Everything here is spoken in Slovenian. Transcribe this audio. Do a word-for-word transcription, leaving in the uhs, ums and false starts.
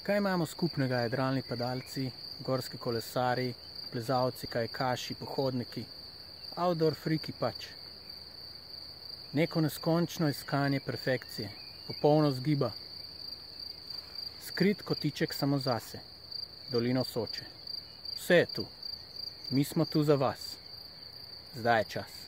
Kaj imamo skupnega jadralni padalci, gorski kolesari, plezalci, kajakaši, pohodniki, outdoor freaki pač? Neko neskončno iskanje perfekcije, popolno zgiba. Skrit kotiček samo zase, dolino Soče. Vse je tu. Mi smo tu za vas. Zdaj je čas.